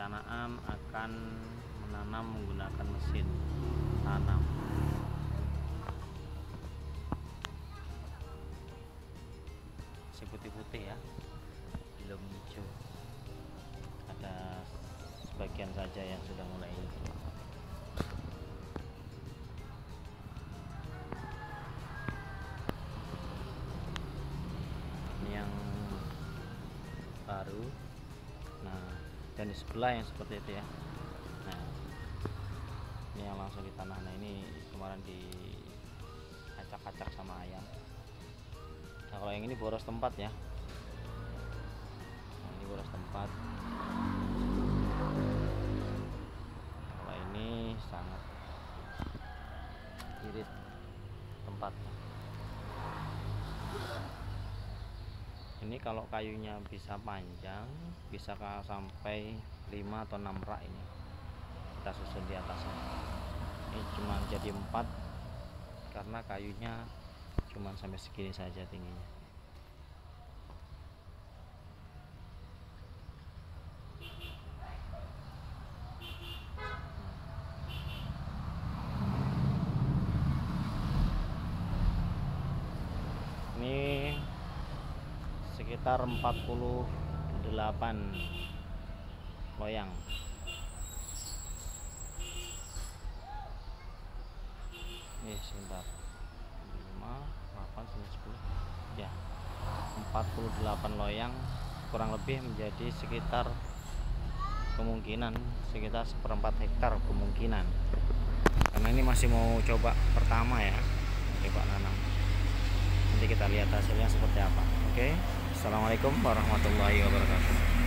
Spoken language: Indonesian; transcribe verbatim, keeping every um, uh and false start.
perencanaan akan menanam menggunakan mesin tanam. Masih putih-putih ya, belum hijau. Ada sebagian saja yang sudah mulai hijau. Ini yang baru. Nah, dan di sebelah yang seperti itu ya. Nah, ini yang langsung ditanam. Nah, ini kemarin diacak-acak sama ayam. Nah, kalau yang ini boros tempat ya. Nah, ini boros tempat. Kalau ini sangat irit tempatnya. Ini kalau kayunya bisa panjang, bisa sampai lima atau enam rak ini. Kita susun di atasnya. Ini cuma jadi empat karena kayunya cuma sampai segini saja tingginya. Ini sekitar empat puluh delapan loyang. Ini sebentar. lima, delapan, sembilan, sepuluh. Ya. empat puluh delapan loyang kurang lebih menjadi sekitar kemungkinan sekitar seperempat hektar kemungkinan. Karena ini masih mau coba pertama ya. Coba nanam. Nanti kita lihat hasilnya seperti apa. Oke. Assalamualaikum warahmatullahi wabarakatuh.